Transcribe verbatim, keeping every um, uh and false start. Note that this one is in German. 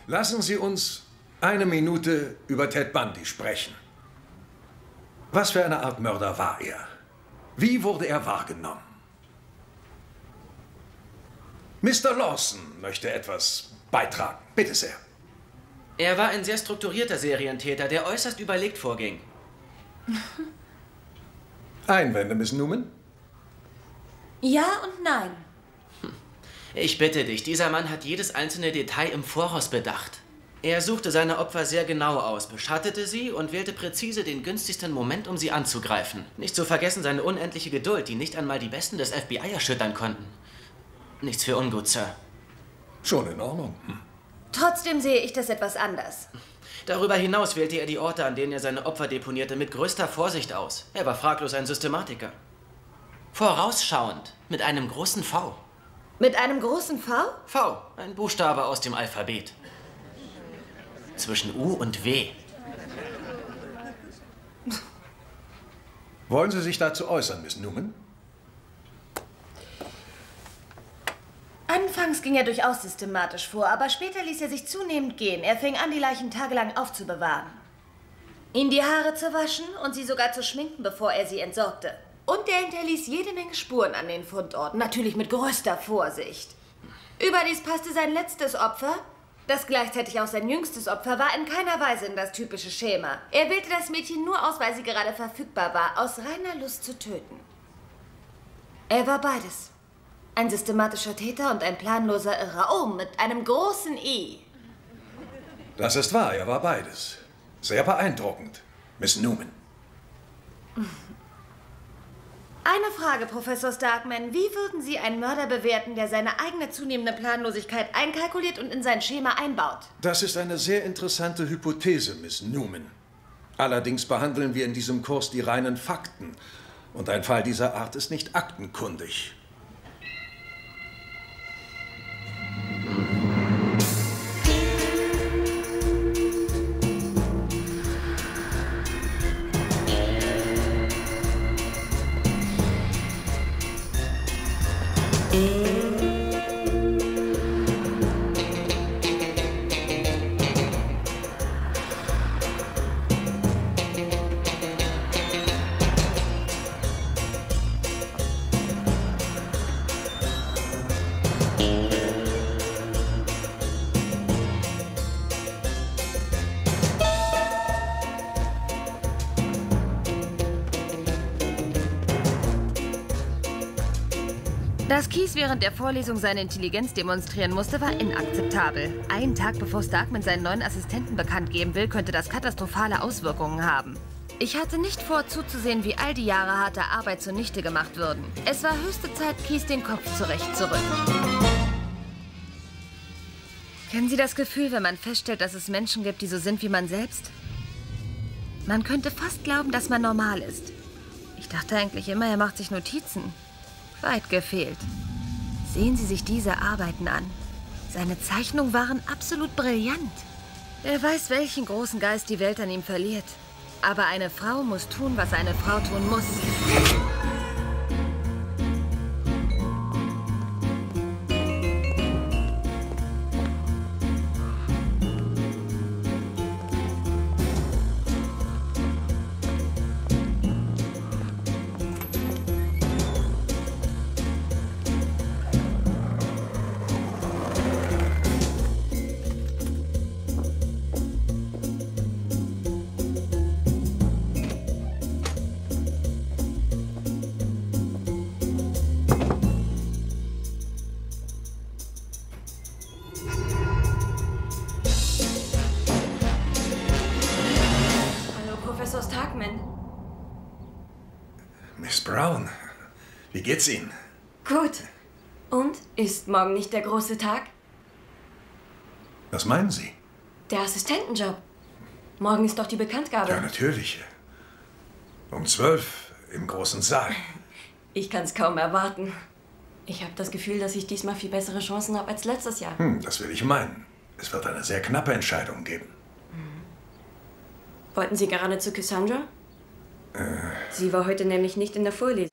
Lassen Sie uns eine Minute über Ted Bundy sprechen. Was für eine Art Mörder war er? Wie wurde er wahrgenommen? Mister Lawson möchte etwas beitragen. Bitte sehr. Er war ein sehr strukturierter Serientäter, der äußerst überlegt vorging. Einwände, Miss Newman? Ja und nein. Ich bitte dich, dieser Mann hat jedes einzelne Detail im Voraus bedacht. Er suchte seine Opfer sehr genau aus, beschattete sie und wählte präzise den günstigsten Moment, um sie anzugreifen. Nicht zu vergessen seine unendliche Geduld, die nicht einmal die Besten des F B I erschüttern konnten. Nichts für ungut, Sir. Schon in Ordnung. Hm. Trotzdem sehe ich das etwas anders. Darüber hinaus wählte er die Orte, an denen er seine Opfer deponierte, mit größter Vorsicht aus. Er war fraglos ein Systematiker. Vorausschauend, mit einem großen V. Mit einem großen V? V, ein Buchstabe aus dem Alphabet. Zwischen U und W. Wollen Sie sich dazu äußern, Miss Newman? Anfangs ging er durchaus systematisch vor, aber später ließ er sich zunehmend gehen. Er fing an, die Leichen tagelang aufzubewahren. Ihnen die Haare zu waschen und sie sogar zu schminken, bevor er sie entsorgte. Und er hinterließ jede Menge Spuren an den Fundorten, natürlich mit größter Vorsicht. Überdies passte sein letztes Opfer, das gleichzeitig auch sein jüngstes Opfer war, in keiner Weise in das typische Schema. Er wählte das Mädchen nur aus, weil sie gerade verfügbar war, aus reiner Lust zu töten. Er war beides. Ein systematischer Täter und ein planloser Irrer. Oh, mit einem großen I. Das ist wahr, er war beides. Sehr beeindruckend, Miss Newman. Eine Frage, Professor Starkman. Wie würden Sie einen Mörder bewerten, der seine eigene zunehmende Planlosigkeit einkalkuliert und in sein Schema einbaut? Das ist eine sehr interessante Hypothese, Miss Newman. Allerdings behandeln wir in diesem Kurs die reinen Fakten. Und ein Fall dieser Art ist nicht aktenkundig. Dass Keyes während der Vorlesung seine Intelligenz demonstrieren musste, war inakzeptabel. Einen Tag bevor Starkman seinen neuen Assistenten bekannt geben will, könnte das katastrophale Auswirkungen haben. Ich hatte nicht vor, zuzusehen, wie all die Jahre harter Arbeit zunichte gemacht würden. Es war höchste Zeit, Keyes den Kopf zurechtzurücken. Kennen Sie das Gefühl, wenn man feststellt, dass es Menschen gibt, die so sind wie man selbst? Man könnte fast glauben, dass man normal ist. Ich dachte eigentlich immer, er macht sich Notizen. Weit gefehlt. Sehen Sie sich diese Arbeiten an. Seine Zeichnungen waren absolut brillant. Wer weiß, welchen großen Geist die Welt an ihm verliert. Aber eine Frau muss tun, was eine Frau tun muss. Miss Brown, wie geht's Ihnen? Gut. Und? Ist morgen nicht der große Tag? Was meinen Sie? Der Assistentenjob. Morgen ist doch die Bekanntgabe. Ja, natürlich. Um zwölf im großen Saal. Ich kann's kaum erwarten. Ich habe das Gefühl, dass ich diesmal viel bessere Chancen habe als letztes Jahr. Hm, das will ich meinen. Es wird eine sehr knappe Entscheidung geben. Wollten Sie gerade zu Cassandra? Äh. Sie war heute nämlich nicht in der Vorlesung.